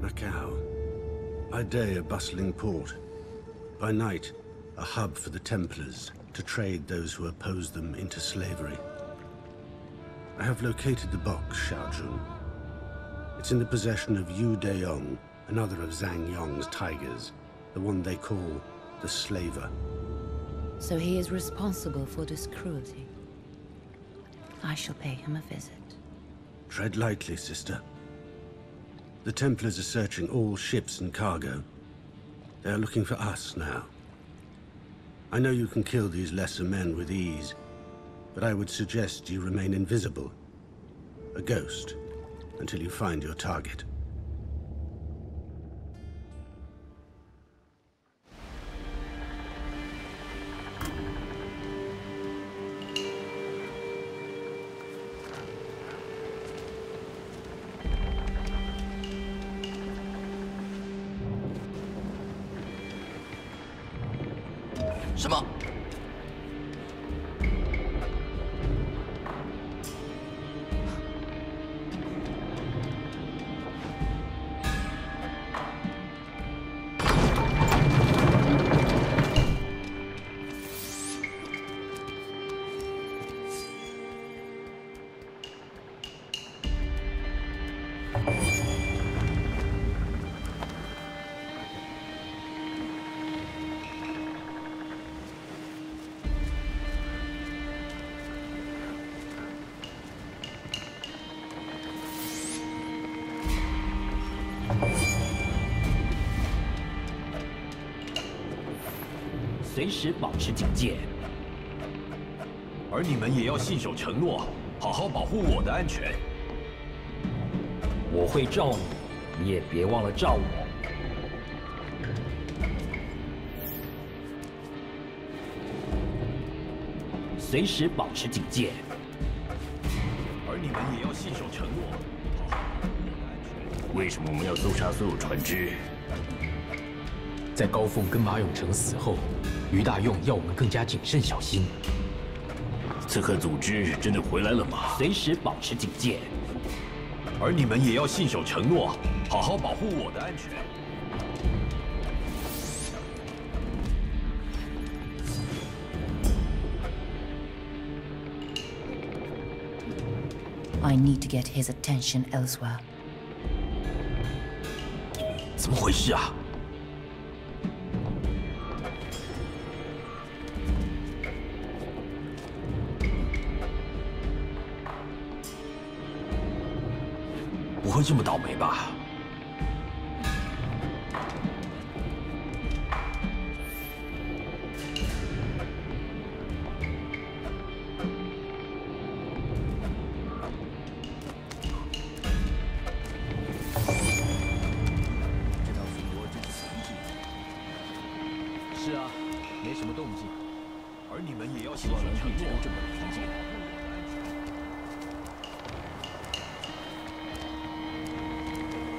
Macau. By day, a bustling port. By night, a hub for the Templars to trade those who oppose them into slavery. I have located the box, Xiaojun. It's in the possession of Yu Deyong, another of Zhang Yong's tigers, the one they call the Slaver. So he is responsible for this cruelty. I shall pay him a visit. Tread lightly, sister. The Templars are searching all ships and cargo. They are looking for us now. I know you can kill these lesser men with ease, but I would suggest you remain invisible, a ghost, until you find your target. 什么？ 随时保持警戒， 而你们也要信守承诺，好好保护我的安全。 我会罩你，你也别忘了罩我。随时保持警戒， 而你们也要信守承诺，好好保护我的安全。 为什么我们要搜查所有船只？ 在高凤跟马永成死后，于大用要我们更加谨慎小心。 刺客组织真的回来了吗？ 随时保持警戒， 而你们也要信守承诺，好好保护我的安全。 I need to get his attention elsewhere. 怎么回事啊？不会这么倒霉吧？ 这道巡逻真是神迹。是啊，没什么动静。 而你们也要希望能一直都这么平静。 而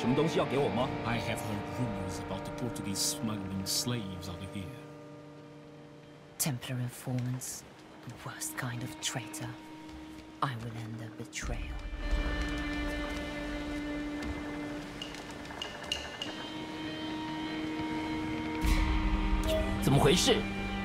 什么东西要给我吗？ I have heard rumors about the Portuguese smuggling slaves out of here. Templar informants, the worst kind of traitor. I will end their betrayal. 怎么回事？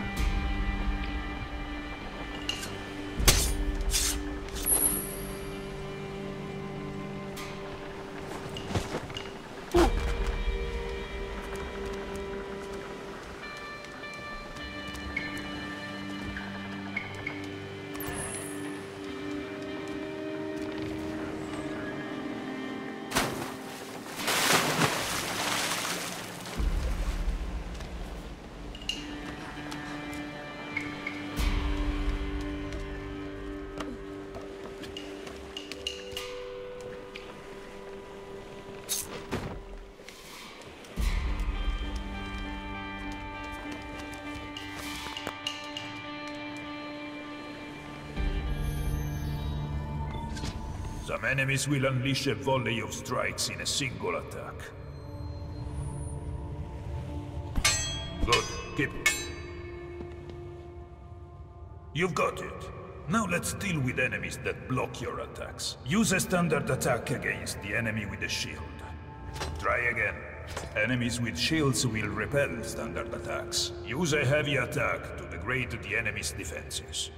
Some enemies will unleash a volley of strikes in a single attack. Good. Keep it. You've got it. Now let's deal with enemies that block your attacks. Use a standard attack against the enemy with a shield. Try again. Enemies with shields will repel standard attacks. Use a heavy attack to degrade the enemy's defenses.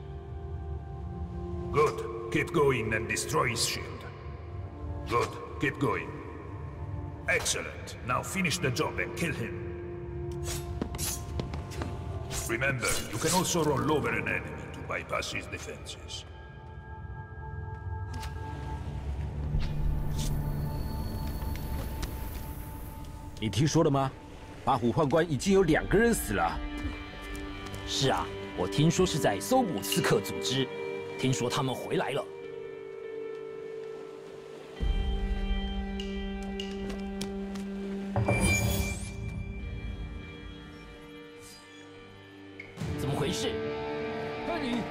Good. Keep going and destroy his shield. Good. Keep going. Excellent. Now finish the job and kill him. Remember, you can also roll over an enemy to bypass his defenses. 你听说了吗？八虎宦官已经有2个人死了。 是啊，我听说是在搜捕刺客组织，听说他们回来了。怎么回事？看你！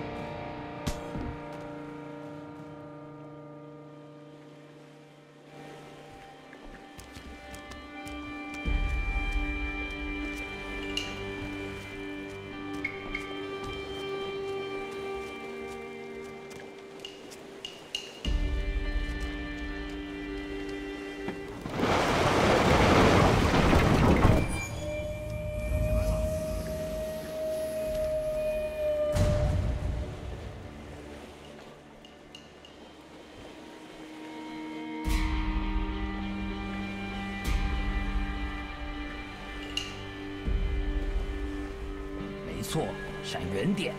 没错，闪远点。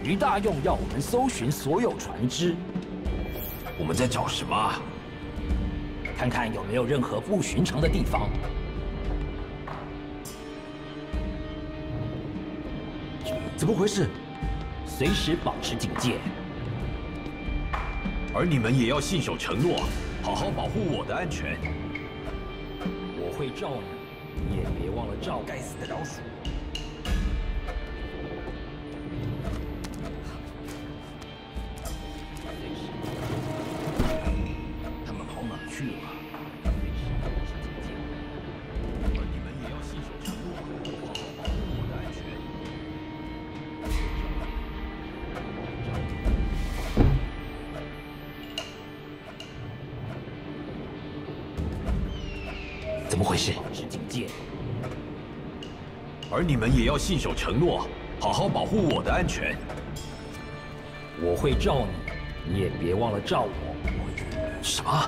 于大用要我们搜寻所有船只， 我们在找什么？ 看看有没有任何不寻常的地方。 怎么回事？ 随时保持警戒。 而你们也要信守承诺，好好保护我的安全。 我会罩你，你也别忘了罩该死的老鼠。 他们跑哪去了？而你们也要信守承诺，好好保护我的安全。 怎么回事？保持警戒。 而你们也要信守承诺，好好保护我的安全。 我会罩你，你也别忘了罩我。 什么？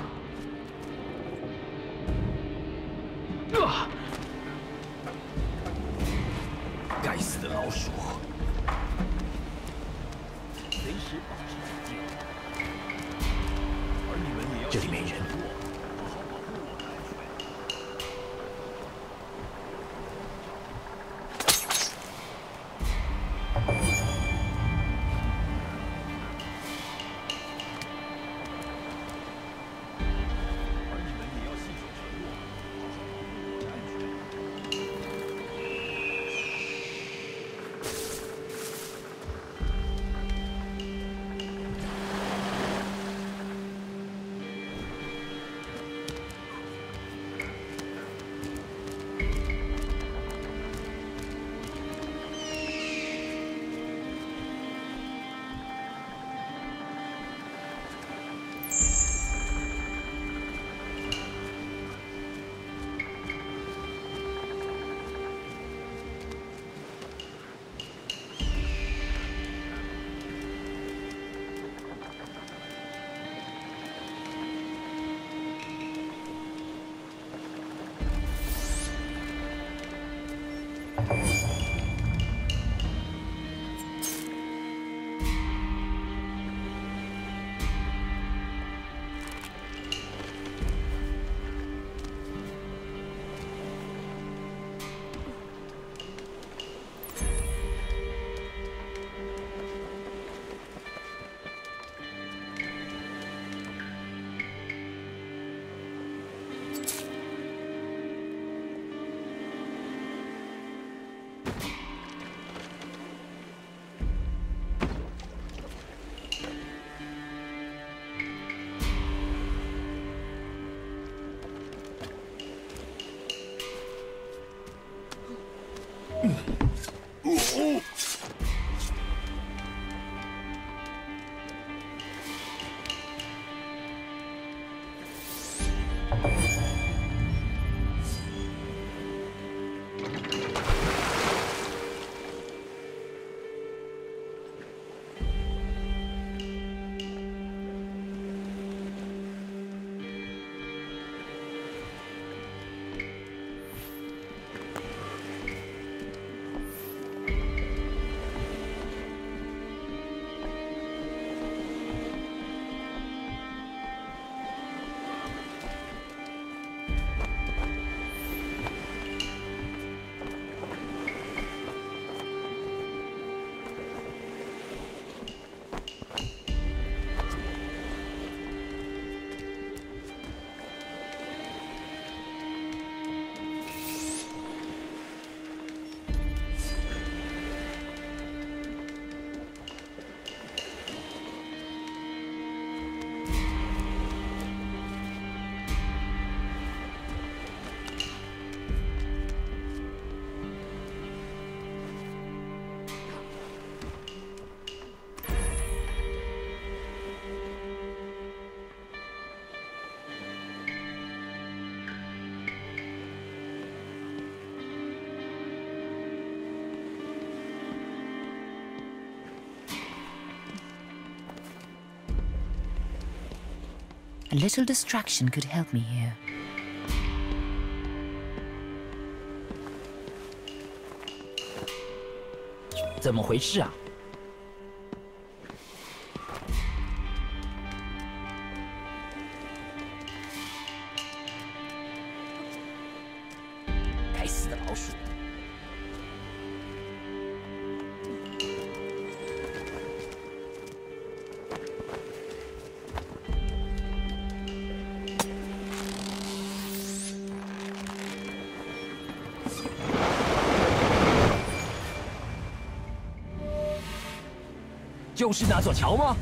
该死的老鼠！ 随时保持警戒。 而你们也要这里没人。 好好保护我的安全。而你们也要信守承诺，好好保护我的安全。 A little distraction could help me here. 怎么回事啊？ 就是那座桥吗？